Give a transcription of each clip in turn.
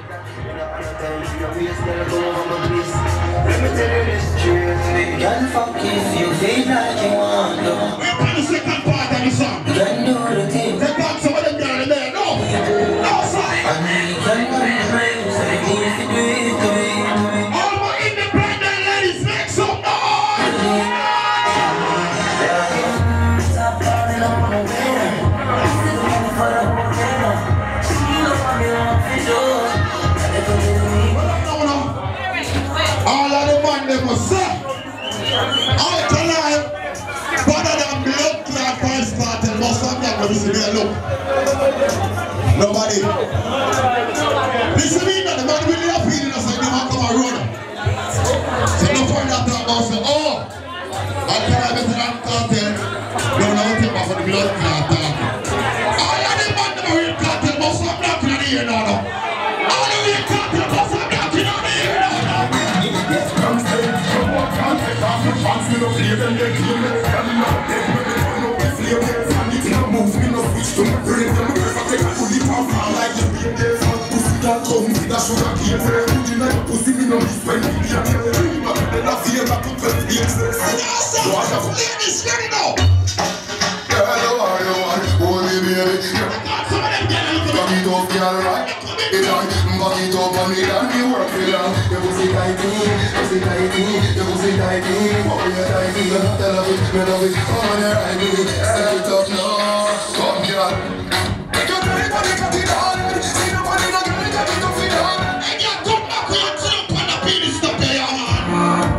Let me tell you this truth. You can fuck if you feel like you want to. We're on the second part of the song. You can do the thing. They got some of them down there. No. No, sir. And you can run the brains. So if you do it. All my independent ladies, make some noise. Stop calling up on the winner. This is one for the whole dinner. She don't want me on visual. All of the man they must say. All tonight, better than blood clot first cartel, most of them will see their look. Nobody. Listen me now, the man really are feeling us like the man come and run. So no point that talk about say, oh, I tell better than cartel. No, take back for the blood clot talk. All of the man the real cartel, most of them not in the ear now. All of the real cartel, most of them not in the ear now. Fans me no play them, they kill me. And now they put me on up with flame. And the thing I move me no switch to my brain. Them girls I take a fully pump and like the beat. They fat pussy that come with a sugar cane. Put in a pussy me no miss when we be a kill. Then I feel like to 12 years. So I have ladies ready now. Girl, you are, hold me baby. I got some of them girls. Back it up, girl, right? Back it up on me and me work for you. You pussy tighty, pussy tighty, you pussy tighty. Oh, you tighty, you love it, you love it. Oh, you're right, step it up now. Come, girl. Make your belly body cut it hard. See nobody no girl cut it off it hard. Hey, girl, come back with your trump on the penis to pay your man.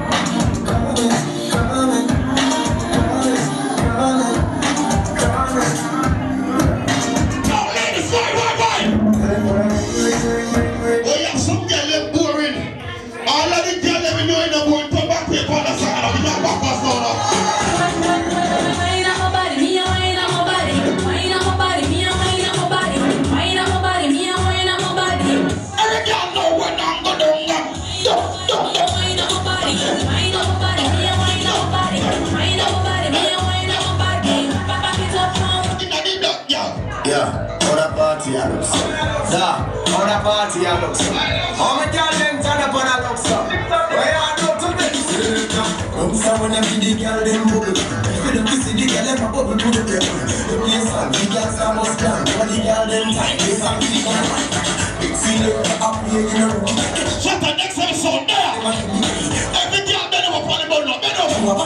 Party I look so. Da, on a party I look so. All my girl them turn up on a look so. Where I go to the come someone and see the girl them bubble. You don't see the girl them bubble to the people. The place on the girls are most grand. All the girl them tight, they are big on the big feeling up here in the room. Shut the next episode there. Every girl bend over on the ball, bend over.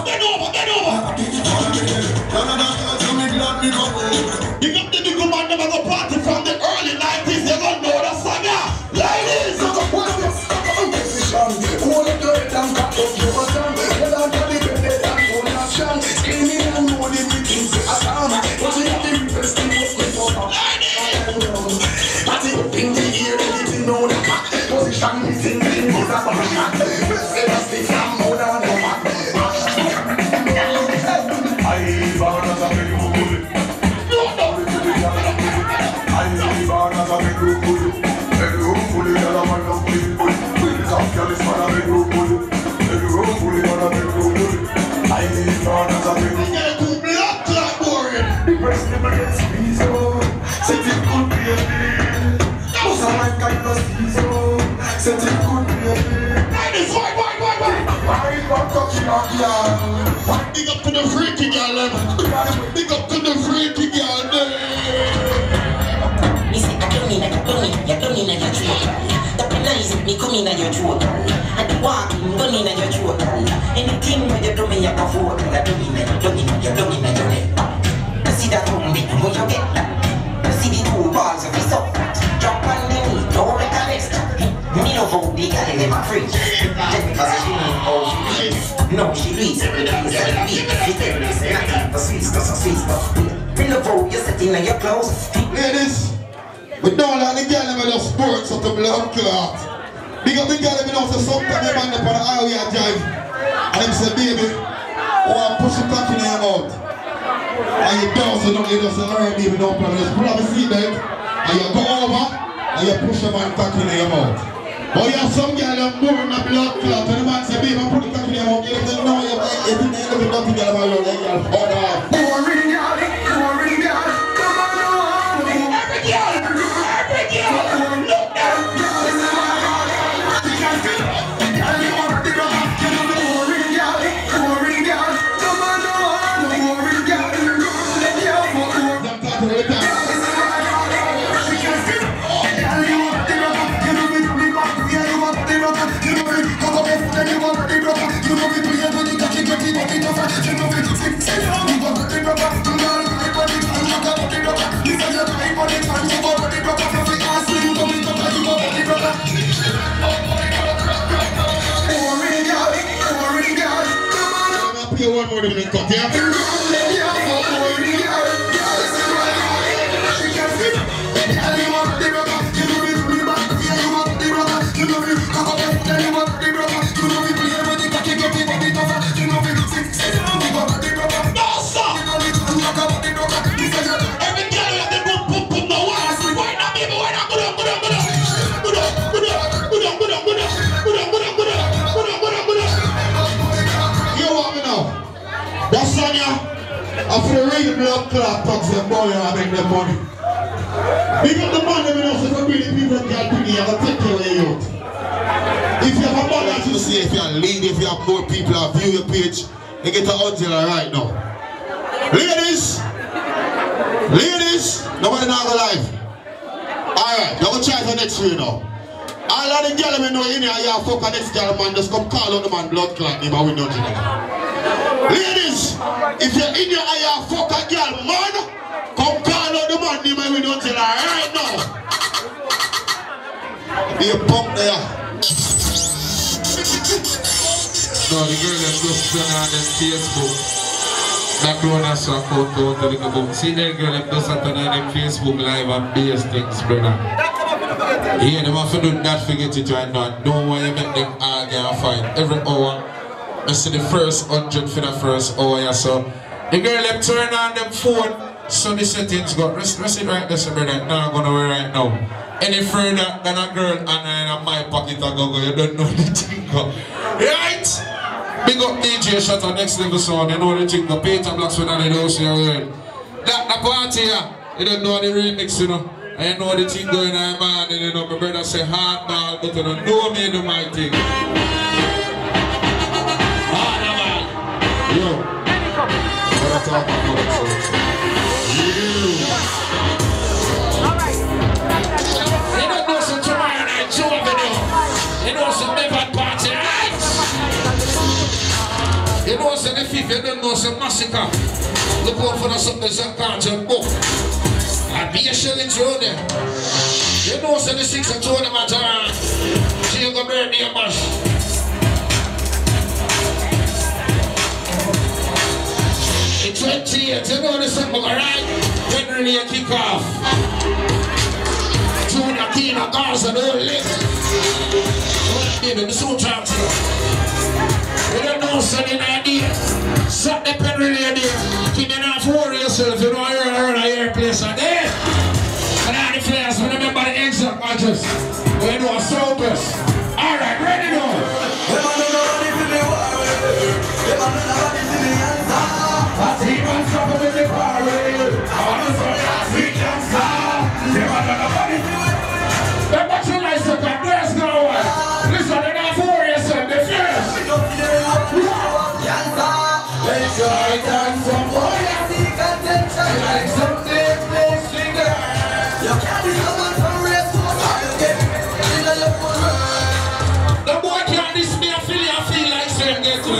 No, tell me glad me go. You got the big man never go party from the early 90s. You don't know the song, yeah. Ladies, you go put up position. Hold it to it and cut up your bottom. You don't have the bed and hold your strong. Screaming and moaning with things to a sound. But you have the request to make me go up. Party up in the ear, anything know the back. Position is in the ears of a man. Let's say that's the fam more than no man. I born as a big bully. I born as a big bully. Bedroom bully, and I'm a love bully. Queen's of Cali, man, a bedroom bully. Bedroom bully, man, a bedroom bully. I born as a big bully. You get too blood clot boring. The breast never gets squeezed out. Set it good, baby. What's a man kind of squeeze out? Set it good, baby. Ladies, why? I got touching up, yeah. Big up to the freaky girl, big up to the freaky girl, me say, I don't mean that you're throat. The penalize me coming at your throat. And the walking, don't mean that you're throat. Anything when you do me, you're afford. I don't mean that you're doing at your head. I see that home big, when you get that. I see the two balls of his up. Drop on the knee, don't make a list. Me no vote the girl in my fridge. Just because she ain't all she is. No, she leaves every day, she tell me say nothing but sweet stuff. Me no vote, you're sitting on your clothes. Ladies, we don't like the girl that just sports of the blood clot. Big up the girl that knows sometimes they man up on the highway and drive. And them say, baby, oh, I'm pushing cock in your mouth. And you don't say nothing, you just say, alright, baby, no problem. Just pull up the seatbelt, and you go over, and you push a man cock in your mouth. But you have some girl that born in a blood clot, and the man say, baby, I'm putting cock in your mouth. You don't know, you think they look at nothing girl about your leg, you'll fall off. Boring girl, come on, every girl, look down. cut, yeah? After the real blood clot talks them boy and make them money. Big up the money we know so for really people that can bring you and take care of your youth. If you have a money to see, if you are lead, if you have more people that view your page, you get an audience right now. Ladies, nobody not go live. Alright, now we'll try for next year now. All of the girls we know in here, you fuck a next girl man, just come call out the man blood clot name and we don't do that. Ladies, if you're in your eye, fuck a girl, man, come call out the man name and we don't tell her right now. Be a pump there. No, the girl that just done on them Facebook. That grown ass account out to the book. See that girl that does that on them Facebook live and base things, brother. Yeah, them have to do that, forget it right now. Don't want you make them argue and fight every hour. I see the first 100 for the first hour, yeah, so the girl them turn on them phone, so the settings go. Rest it right there, so brother. Now I'm gonna wear right now. Any further than a girl and in my pocket I go, you don't know the thing go. Right? Big up DJ shot on next level sound, you know the thing go. Peter Blacks with the house here. That the party here, you don't know the remix, you know. I know the thing going on, man, and you know my brother say hardball, but you don't know me do my thing. Yo, what I talk about You don't know some tomorrow night, Joe Video. You know some never party, right? You know some the 5th, you don't know some massacre. Look out for the something that can't jump book. I'll be a shilling through there. You know some the 6th and 2 of them at she ain't gonna burn me a mash. In 28, you know the song, alright? When really a kick off. Junior Tina Garza, don't live. Baby, I'm so trying to. You don't know something idea. Suck the pen really idea. Keep it off for yourself, you know you're around a air place and there. And all the players, we remember the exact matches. We know a sobers. Alright, ready now. I see one trouble with the party. I want to say last week and start. They want to nobody do it. They're much nice to come. There's no one. Listen, they're not for yourself. They're fierce. Let's go and some boy. Like something place finger. You can't be someone from race to a the boy can't diss me. I feel like saying get to it.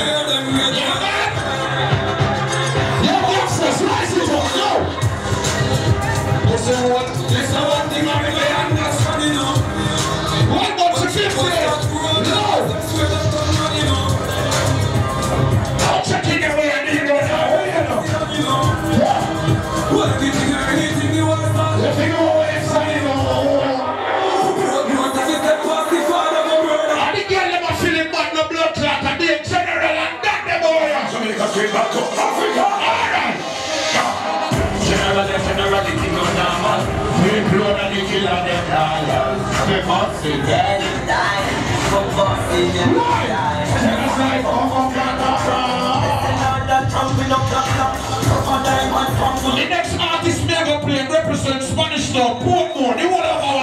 Listen one thing I really understand, you know. One more to 50. No. I'll check in your way and you know now. You know. Yeah. What do you think anything you want to start? Let me go inside, you know. You want to get that party father, my brother? I think you're never feeling bad, no blood clot, and the general and that, the boy. Jamaica straight back to Africa. Alright. Generality no normal. We blood and the killer them liars. We must see dead and die. From bossing them die. Genocide from Canada. The next artist mega play represents Spanish Town, Portmore. They want to have our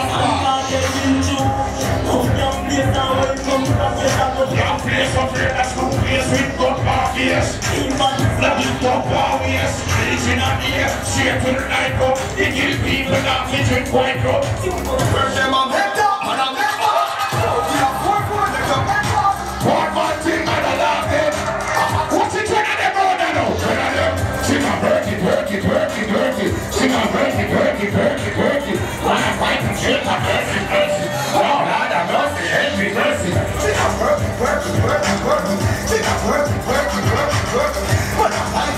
young place of here, that's good place with good parties. Bloody top parties. Easy on the air, share to the night go. They kill people that fit with white rope. Where's them on Hector? And I'm Hector. We have 4-4, there's a Hector. One more thing, and I love it. What's it when I them road now? When I them, sing a work it. Sing a work it. When I fight and shake a mercy. Oh, Lord have mercy, help me mercy. Sing a work it. Sing a work it. When I fight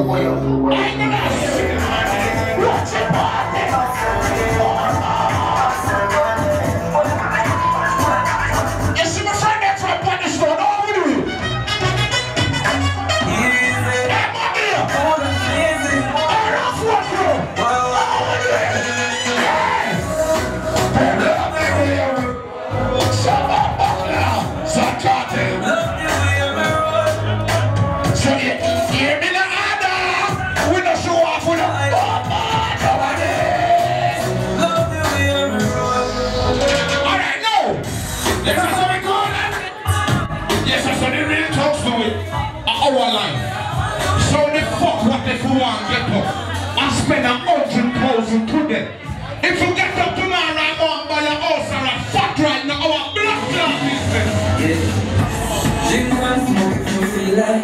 Our life. So the fuck what if we want to get up and spend 100,000 today? If you get up tomorrow and want to buy a house or a fuck right now, our blood clot business. Yeah. Drink one smoke if you feel like.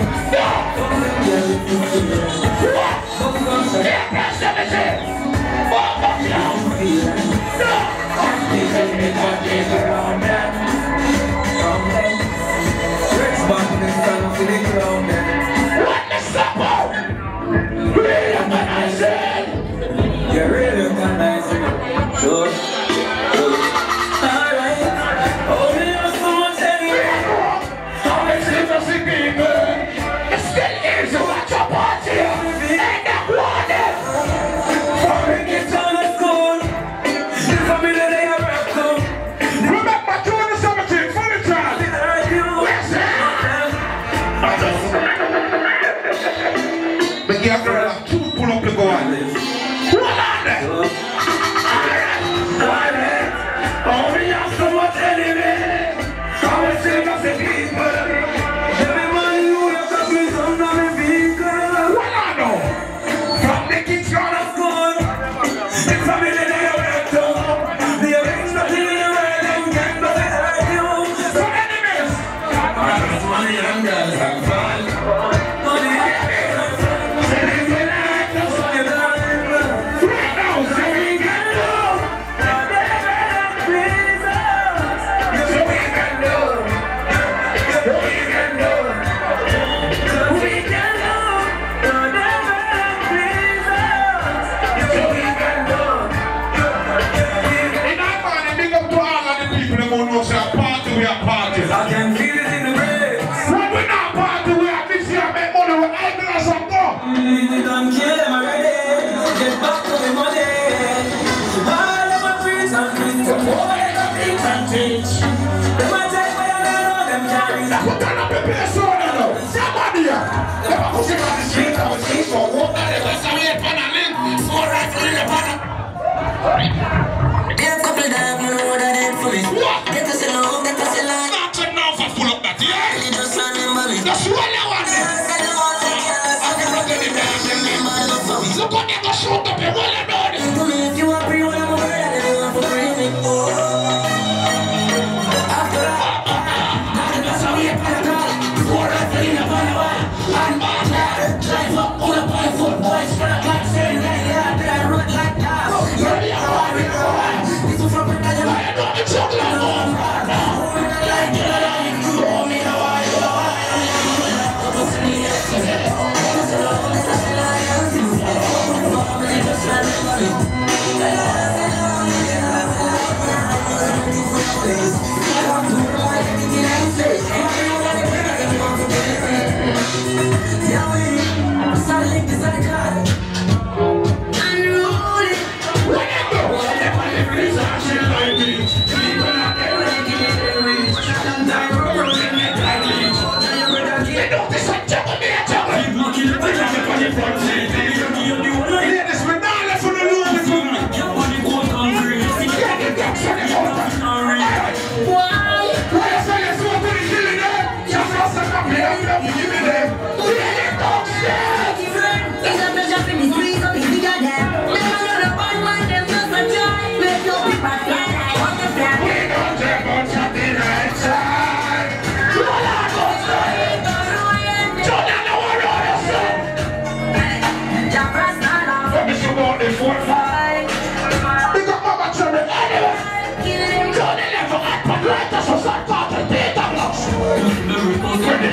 You're really organizing. Sure. Alright. Oh, me have so much anyway. How much is the people? It's still here to watch a party. And that water. For me get on the school. The family they are welcome. Remember 2017, funny time. But you have to have two pull up to go on this. I can feel it in the breeze. When we not party, we have this year make money with eyeglass and go. You don't kill them already. Get back to the money. All of my friends and friends to whatever they can teach. They might take my know them carries. Now put on up the place on now. Somebody here. They were pushing on the street. I was saying for water. They were saying for a link. For right for the banner. They have couple damn, you know what I did for me. What? Get us along, get us along. Not enough for full up that, yeah? You just remember me. That's what I want. Look what they got shot up here, well I know this. To me, if you are free, when I'm a bird, I don't want to free me. After that, that's how we have to call. Before I feel in the fire, and drive up on a pie foot, boys, front like saying, yeah, I run like that. You're the one, this is from the Nigerian. I know it's all alone. Like it, oh, me, no, I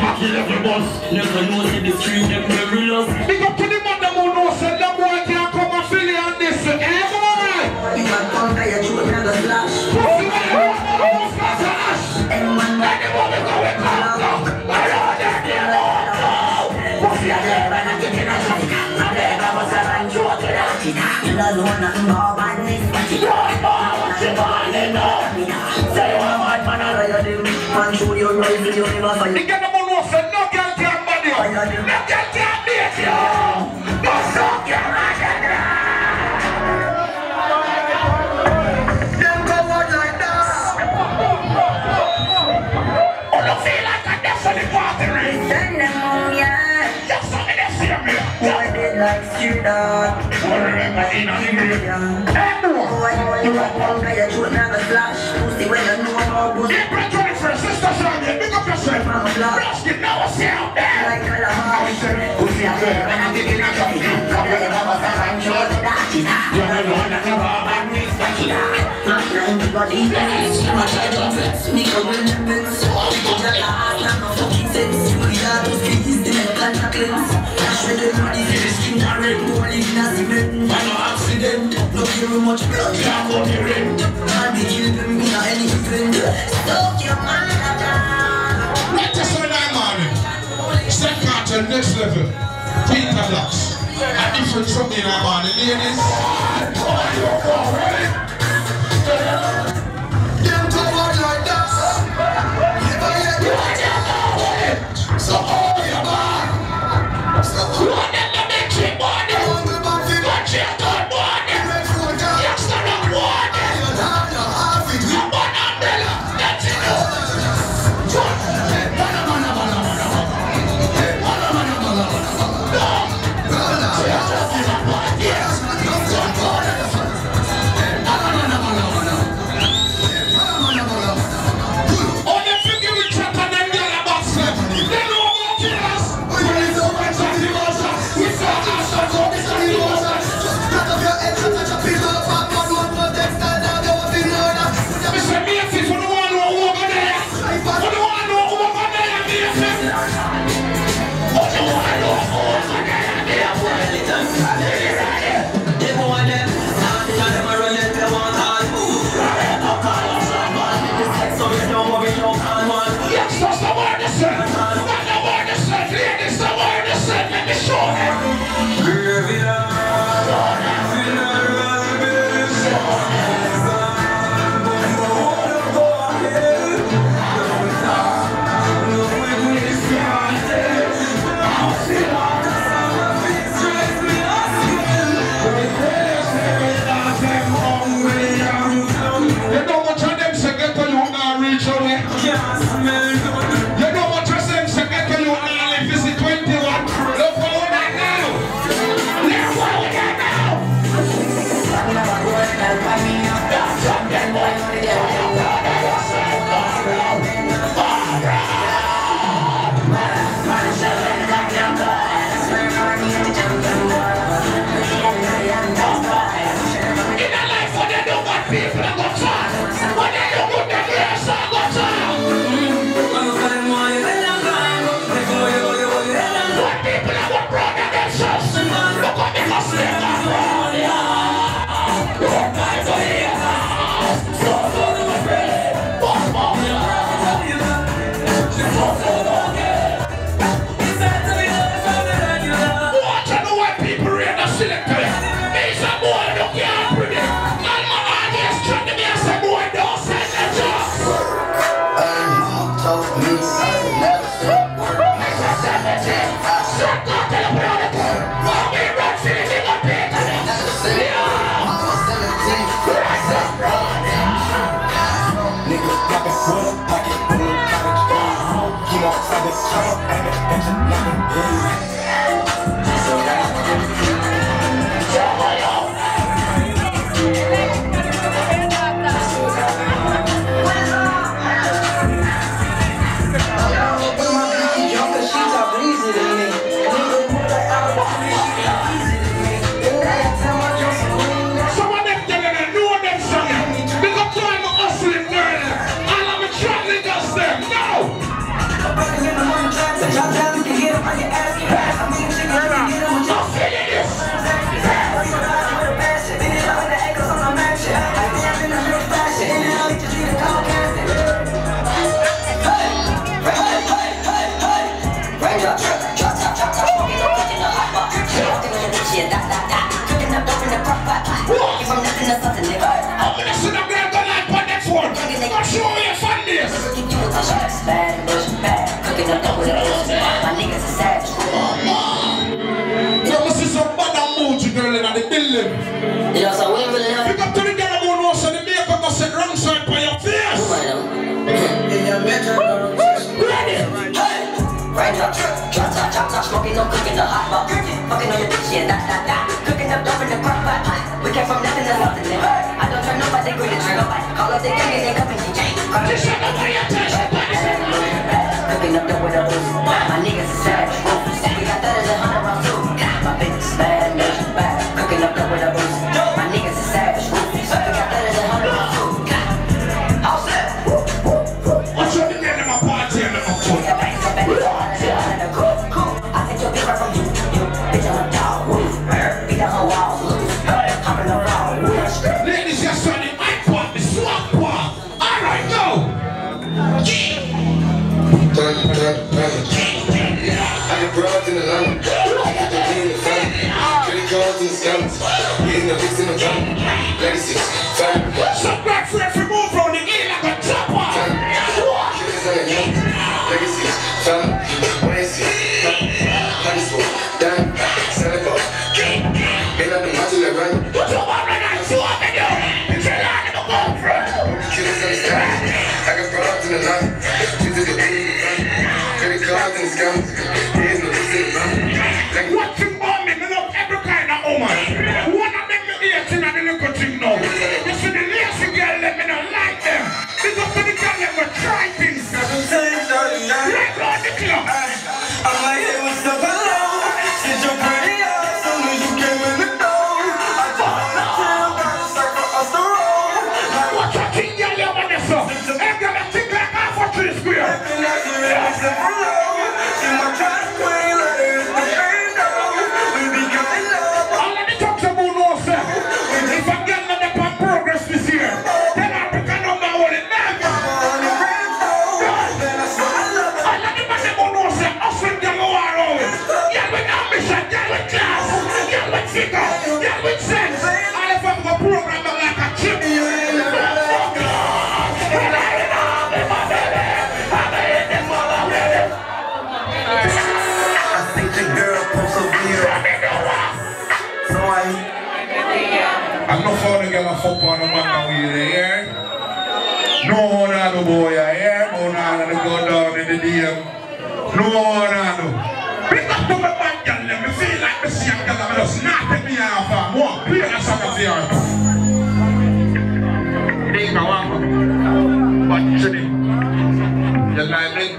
never kill every boss. Never know in the street, them very lost. Big up to the man who knows that the boy can't come and fill you on this. Eh, boy? You can't come to your children and the slash. Pussy man, who's got slash? And when the woman go with her, I don't get it. Pussy again, and I'm getting a shot. I'm there, I was a man, you want to that. You don't know nothing more about this, but you don't know what you're falling on. Say you want my man, I love you. Man, show your rifle, you never find. You get the one who said, no girl can't body you. No girl can't beat you. No suck your man. Them go out like that. Oh, you feel like a death on the party ring. Send them home, yeah. Just something to see me. Boy, they like street dog. Remember, in on the grave. Hey, boy, you want one guy, you shoot me on the flash. Pussy, when you know about pussy. Sister Sonia, pick up yourself. Blast it now, what's out there? Like a lamb. Pussy out there, and I'm giving a shot. Come here, Baba, I'm sure that is that. You're the one that never had me, but you are. Not everybody knows. Much I don't flex. Me come with the bits. Put your last, I'm not fucking sense. We are those keys, the mental tackles. Cash with them money, the skin are red. More living as cement. Why no accident? No very much blood, can't go the rim. And we kill them in any event. Stop your mind. Right to Sunday morning. Step carton next level. Peter Blocks. A different Sunday morning, ladies. Them go out like that. Never yet you so hold your back. So hold them to make you money. But you don't want it. You still don't want it. You want umbrella. That's it. Them, no! Drop down, you can get him on your ass. I mean, you can get him with your feelings. With a passion, beat it up with the ankles on my mansion. I think I'm in a real fashion. In and out, just need a call casting. Rain up, drop top, smoking no cooking no hot pot. Walking on the shit, cooking up dope in the crock pot. If I'm nothing to something, nigga. I'm gonna sit up there and go like for next one. I'll show you fun this. Bad, bad, cooking up dope with a bush. My niggas are savage. You must see some bad emoji girl in the building. You know, so we really Pick up to the girl who knows the makeup got set wrong side by your face. Right up, drop top, smoking no cooking no hot pot. Fucking on your bitch, yeah, cooking up dope in the crock pot. We came from nothing to something, nigga. I don't turn nobody, green the trigger. Call up the gang and they come and DJ. Just shut up, pay attention. Cooking up dope with a boost. My niggas are savage. We got that as a 100 round too. My bitch is bad, bad. Cooking up dope with a boost. My niggas are savage. We got that as a 100 round too. All set. What's your name in my party and my foot? I take your paper from you. Bitch, I'm a dog. Beat the whole walls loose. Hopping around. Ladies, you're starting my part, the swap part. Alright, go. I got broads in the line. I got the D in the family. Credit cards in the scams. Getting the fix in the drum. Legacies, family. Some black friend for move from the air like a chopper. Killers on the young. Legacies, family. Wednesday. Honey school. Damn. Santa Claus. Been up in my till run. What's up, I'm right now, so I'm in you. It's a lot of the girlfriend. Killers on the scams. I got broads in the line. She's in the D in the family. Credit cards in the scams. Getting the fix in the drum. What you want me? I love every kind of woman. One of them you eat in the little thing now. You see the lazy girl, let me not like them. It's up to the girl, let me try things. Right on the club. I'm like, hey, what's up, hello? Since you're pretty as soon as you came in the door. I just wanna chill, got a circle us the road. What's your thing, girl, you want this up? Hey, girl, I think like half a 3 square. And I see it, I said, hello. She my trash queen, let her hit the train down. We be coming up. All of the talks about no sir. If I get none of our progress this year, then Africa number one in them. On the rainbow, then I saw I love it. All of the man about no sir, hustling girl who are always. Girl with ambition, girl with class, girl with figure, girl with sense. All of them go program them like a chip. You ain't never let go. I think the girl posts a video. So I'm not for the girl to fuck on the man with you, yeah? No one on the boy, yeah? No one on the go down in the DM. No one on the. Pick up to my bad girl, let me feel like me see a girl that just not take me off and walk. Play that song of the art. Think I want to. But today, you like me?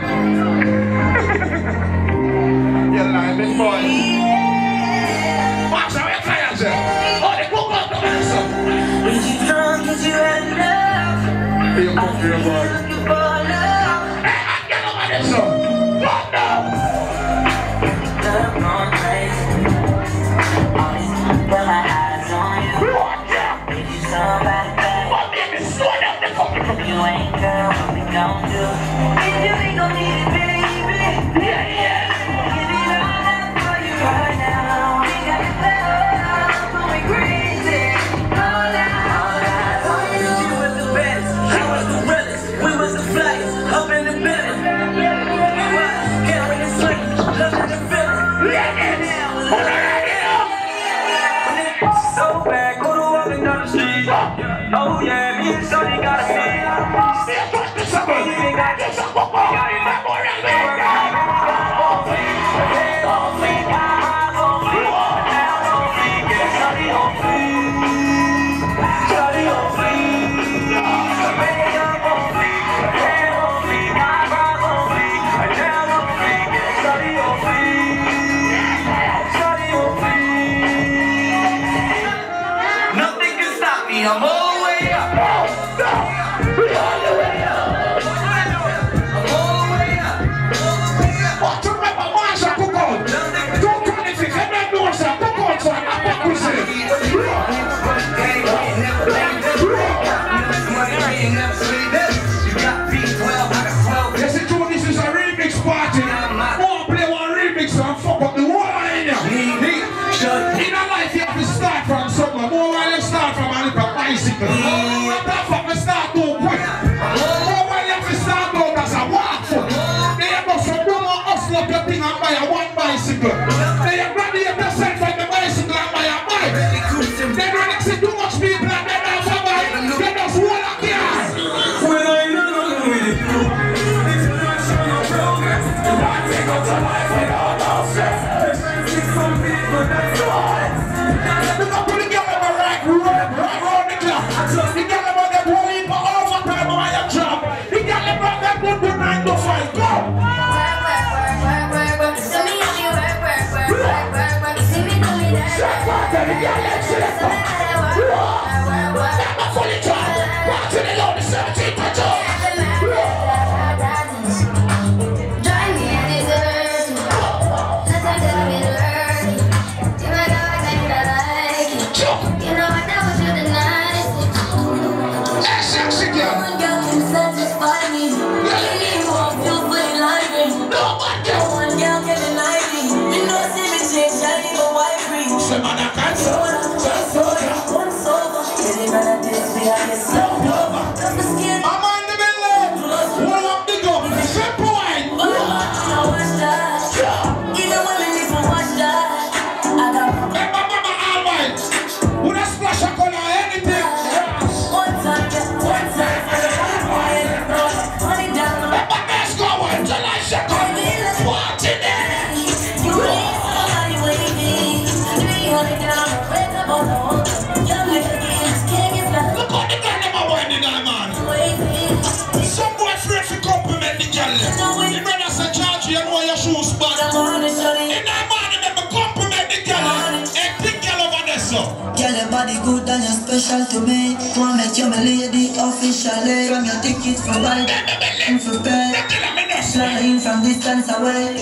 You like me, boy? Watch how you try yourself. Oh, they cook up the answer. when you drunk, cause you had enough. You come to your boy. Looking for love. Hey, I get over this one. What now? Love gone crazy. All these times put my eyes on you. What now? If you somebody bad, What made me slow down the fucking from you ain't girl, what we gon' do? If you ain't gon' need it, baby. Yeah. Give it all up for you right now. We got it love, going crazy. All eyes on you. You was the best, I was the realest. We was hustle up your thing and buy a one bicycle. Then you graduate yourself from the bicycle and buy a bike. Then when you see too much people and they don't have a bike, they just roll a car. When I know with it, if you don't show no progress, you can't take out your life without no stress. Some people that's why. Look up to the girl of a right round the clock. The girl of a that whole heap of overtime on your job. The girl of a that good 9 to 5. Go! Girl, your body good and you're special to me. Wanna make you my lady officially. From your ticket for ride and for bed, flying from distance away.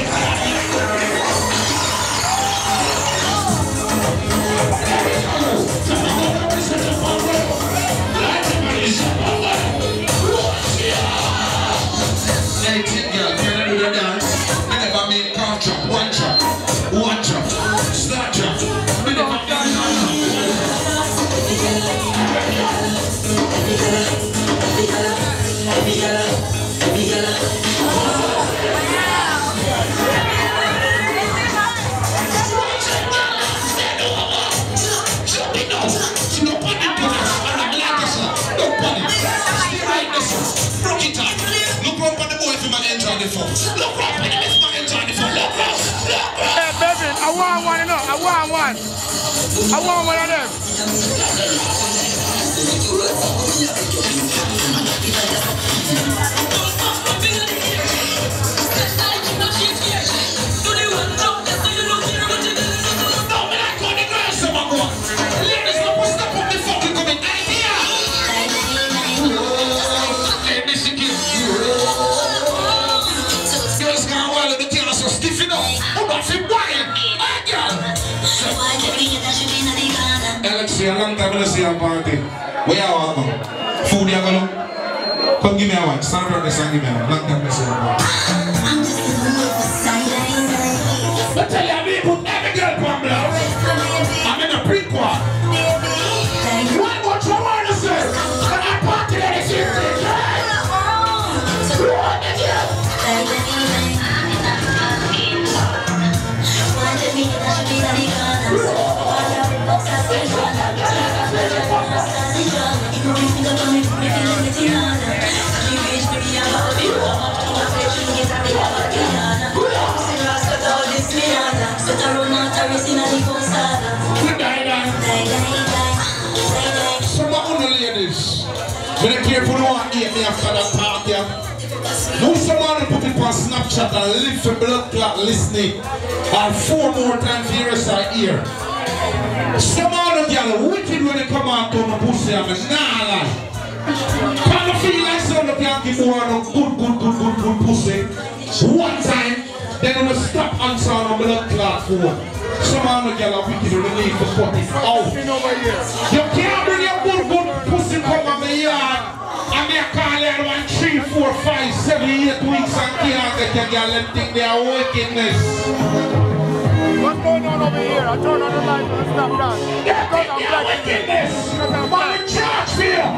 Hey, baby, I want one, you know. I want one. I want one of them. A long time I see a party. Where you want? Food you gonna? Come give me a one. Stand up this and give me a one. Long time I see a party. I tell you, we put every girl on blouse. I'm in a pre-quad. What you want to say? Can I party that is here? Some of the ladies, when they care for the one eat me after that party, no someone put it on Snapchat and live for blood clot listening and 4 more times the rest of the ear. Some of the girls wicked when they come out to my pussy and nah lie. Kind of feel like some of them give more of good pussy. One time, then we stop answering on blood clot phone. Some of the girls are wicked when they need to put it out. You can't bring your good pussy come on my yard. And they call you 1, 3, 4, 5, 7, 8 weeks and can't get your girl and think they are wickedness. What's going on over here? I turn on the light and stop that. Because I'm black. Wickedness! I'm in charge here!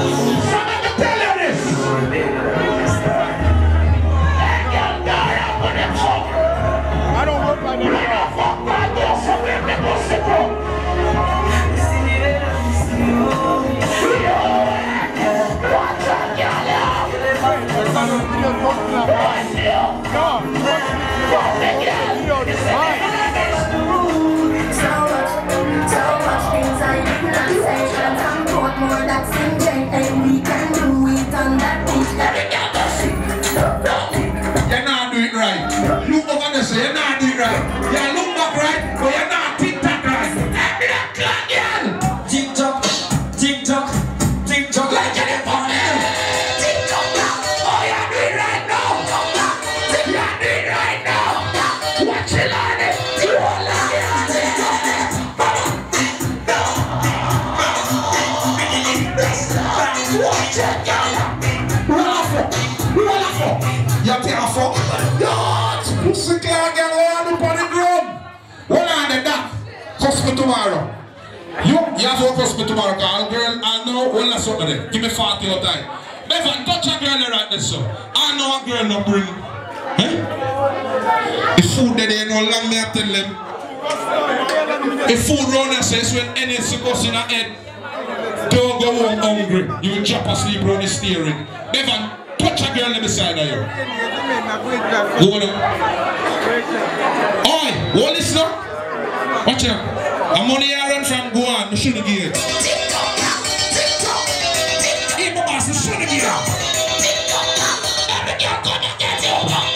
Someone can tell you this! much things I didn't say. Transport more that's stringent, and we can do it on that beach. You're not doing it right. Look over there, so you're not doing it right. You look back right, but you're not tick-tock right. Give me that clock, girl. Tick-tock, tick-tock, tick-tock like you're the funny. Tick-tock now. Oh, you're doing it right now. You're doing it right now. Watch it on it. You all like it. Watch it, girl. Roll off. You take a fuck. Yacht. Pussy clear, girl. Hold up on the ground. Hold on the dock. Cuss me tomorrow. You have to cuss me tomorrow, girl. Girl, I know. Hold on something there. Give me 40 your time. Bevan, touch a girl there right there, so. I know a girl no bring. The food that they know long me I tell them. The food round there says when any goes in her head. Don't go home hungry. You will drop asleep around the steering. Bevan, touch a girl on the side of you. Go on. Oi, what is that? Watch out. I'm on the run from Guan. You shouldn't get it. Tick-tock. Hey, my boss, you shouldn't get it. Every girl gonna get you.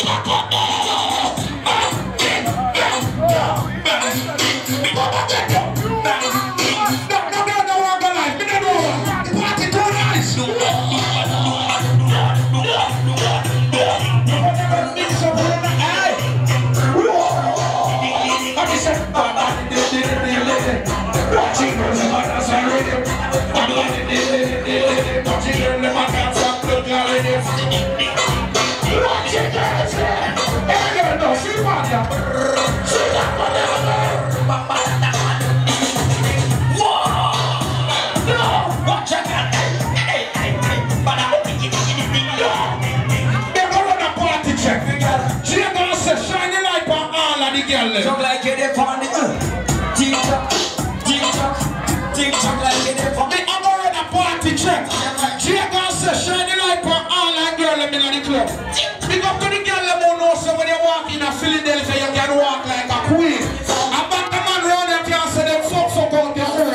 Talk like you're the funny. Tick-tock, tick-tock, tick-tock like you're the funny. I'm on a party check. She gonna say shine the light for all that girl in the club. Big up to the girl who knows so when you walk in a Philadelphia you can walk like a queen. And back the man round you can't say them fuck out your hole.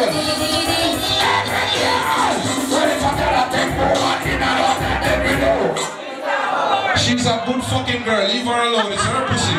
She's a good fucking girl, leave her alone, it's her pussy.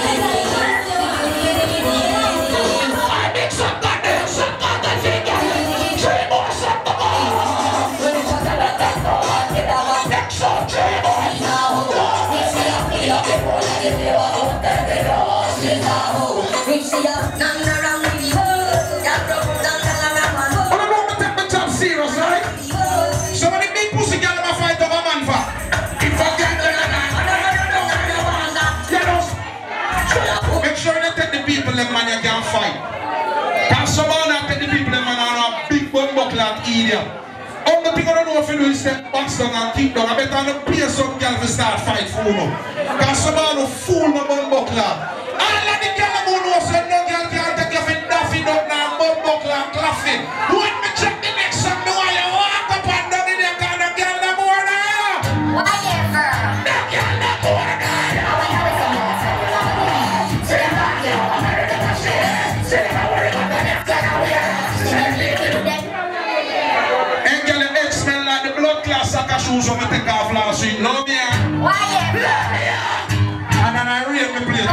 Them man you can't fight. Cause some man take the people them man are a big bum buckle and idiot. All the thing I don't know if you do is step back down and keep down. I better not pay some girl to start fight for you. Cause some man who fool no bum buckle. All of the girl who know say no girl can't take your feet daffy up now bum buckle and claffing. When me check the next song, me want you walk up and down in there cause the girl no more now. Whatever. The girl no more now. Shoes on me take off last week. Love me. Why? And then I read me play.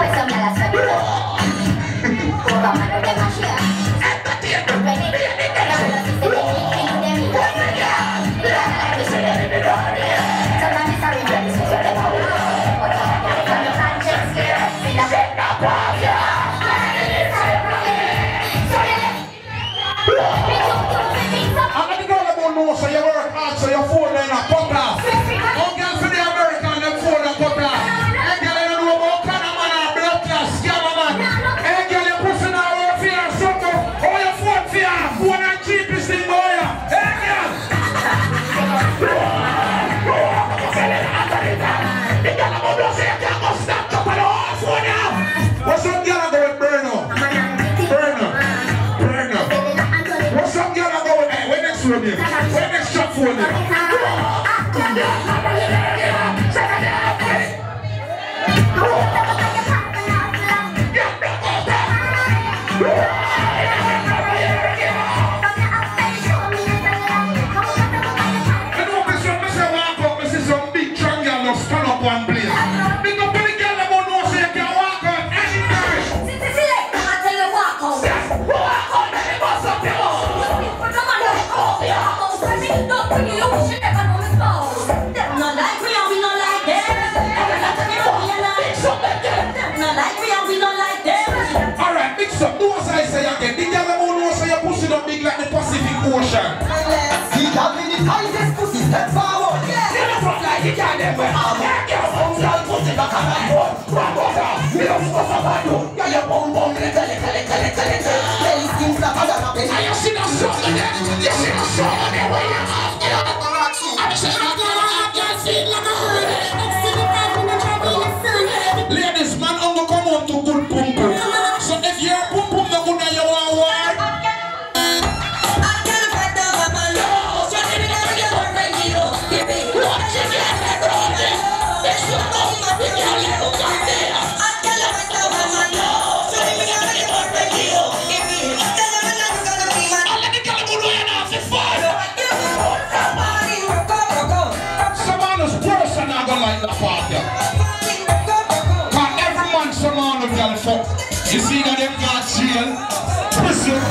So you work hard, so your phone then a cut off. Oh, girl, for the American, them phone a cut off. Hey, girl, you don't know about Panama and blood class, scammer man. Hey, girl, your pussy now work for Ladies, man, I'm gonna come on to good pum pum. So if you're pum pum, no good that you want war. Someone who's person not gonna like the party. Cause every man someone who can fuck. You see that them got jail, prison.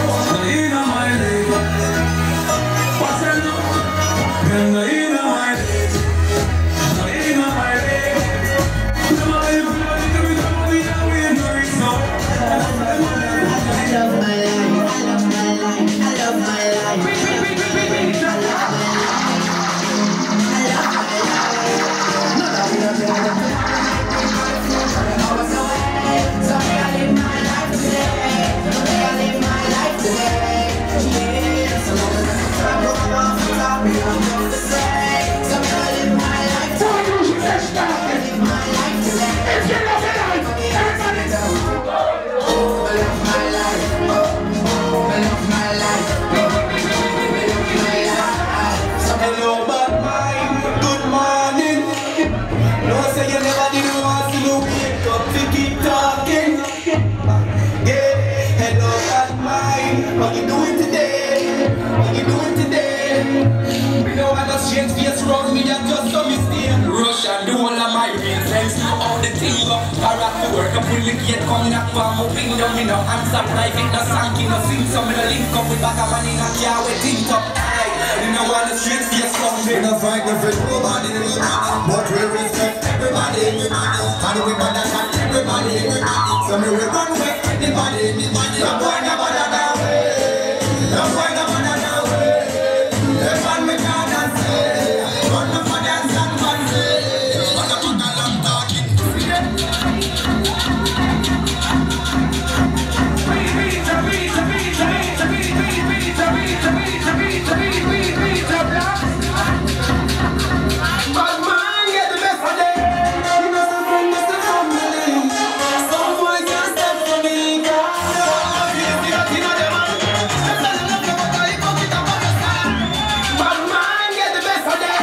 What you doing today? What you doing today? We know I just change face around me and just some mistake. Rush and do all of my real friends. All the things up. I rock the work up with the gate. Come knock for my window. Me no answer private. No sanky. No sing. So me no link up with back of money. Not care with tint up. You know I just change face around me. No fight no friend. Nobody. But we respect everybody. And we better than everybody. So me will run with anybody. No boy no bother that way. No boy no bother that way. The man me can't dance. Run up for dance and fancy. Run up for the long talking. Bad man get the best of them. You know some friend, Mr. Family. Some boys can't step for me. Bad man get the best of them.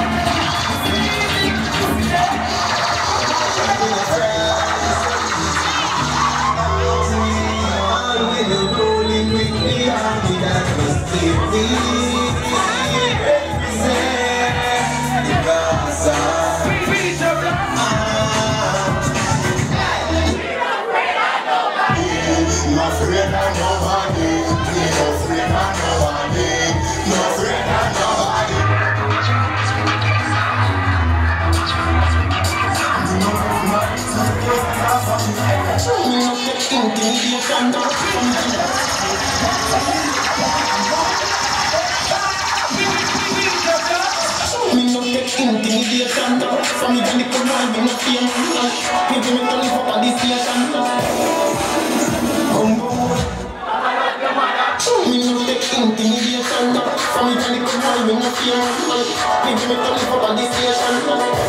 When you're rolling with the army, that was the represent the Gaza. No afraid of nobody. No afraid of nobody. No afraid of nobody. Me no take intimidation. Me no take intimidation. So me can come on, me no fear. Me give me money for the station. Me no take intimidation. So me can come on, me no fear. Me give me money for the station.